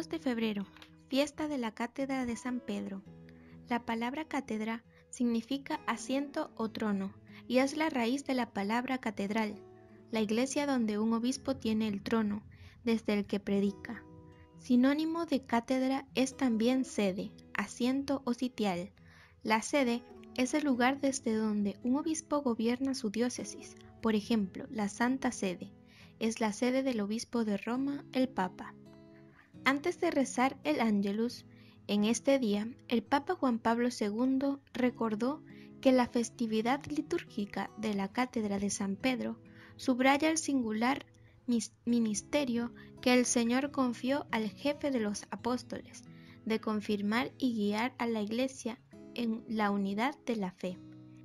2 de febrero, fiesta de la Cátedra de San Pedro. La palabra cátedra significa asiento o trono y es la raíz de la palabra catedral, la iglesia donde un obispo tiene el trono, desde el que predica. Sinónimo de cátedra es también sede, asiento o sitial. La sede es el lugar desde donde un obispo gobierna su diócesis. Por ejemplo, la Santa Sede es la sede del obispo de Roma, el Papa. Antes de rezar el Ángelus, en este día, el Papa Juan Pablo II recordó que la festividad litúrgica de la Cátedra de San Pedro subraya el singular ministerio que el Señor confió al jefe de los apóstoles, de confirmar y guiar a la Iglesia en la unidad de la fe.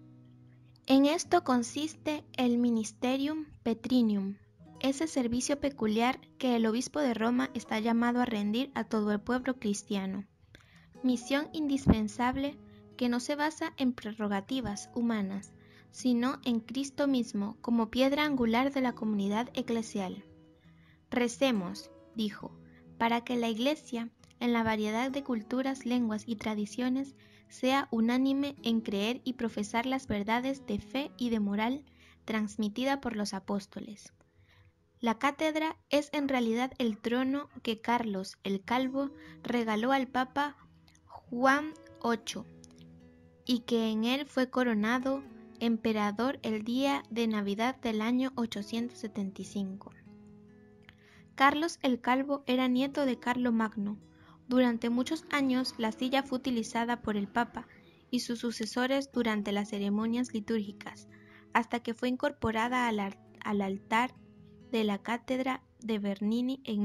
En esto consiste el Ministerium Petrinium, ese servicio peculiar que el obispo de Roma está llamado a rendir a todo el pueblo cristiano. Misión indispensable que no se basa en prerrogativas humanas, sino en Cristo mismo como piedra angular de la comunidad eclesial. Recemos, dijo, para que la Iglesia, en la variedad de culturas, lenguas y tradiciones, sea unánime en creer y profesar las verdades de fe y de moral transmitida por los apóstoles. La cátedra es en realidad el trono que Carlos el Calvo regaló al Papa Juan VIII y que en él fue coronado emperador el día de Navidad del año 875. Carlos el Calvo era nieto de Carlomagno. Durante muchos años la silla fue utilizada por el Papa y sus sucesores durante las ceremonias litúrgicas, hasta que fue incorporada al altar de la Cátedra de Bernini en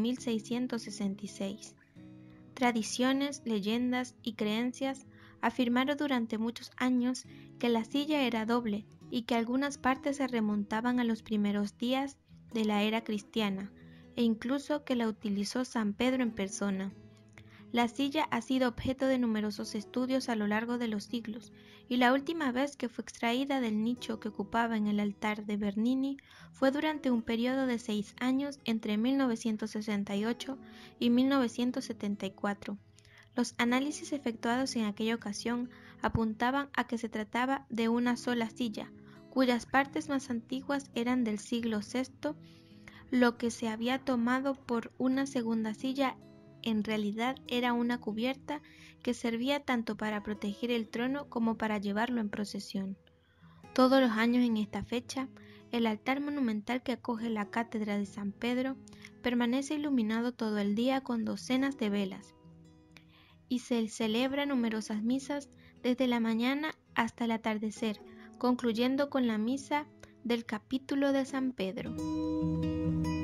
1666. Tradiciones, leyendas y creencias afirmaron durante muchos años que la silla era doble y que algunas partes se remontaban a los primeros días de la era cristiana, e incluso que la utilizó San Pedro en persona. La silla ha sido objeto de numerosos estudios a lo largo de los siglos, y la última vez que fue extraída del nicho que ocupaba en el altar de Bernini fue durante un periodo de 6 años entre 1968 y 1974. Los análisis efectuados en aquella ocasión apuntaban a que se trataba de una sola silla, cuyas partes más antiguas eran del siglo VI. Lo que se había tomado por una segunda silla en realidad era una cubierta que servía tanto para proteger el trono como para llevarlo en procesión. Todos los años en esta fecha, el altar monumental que acoge la Cátedra de San Pedro permanece iluminado todo el día con docenas de velas y se celebran numerosas misas desde la mañana hasta el atardecer, concluyendo con la misa del capítulo de San Pedro.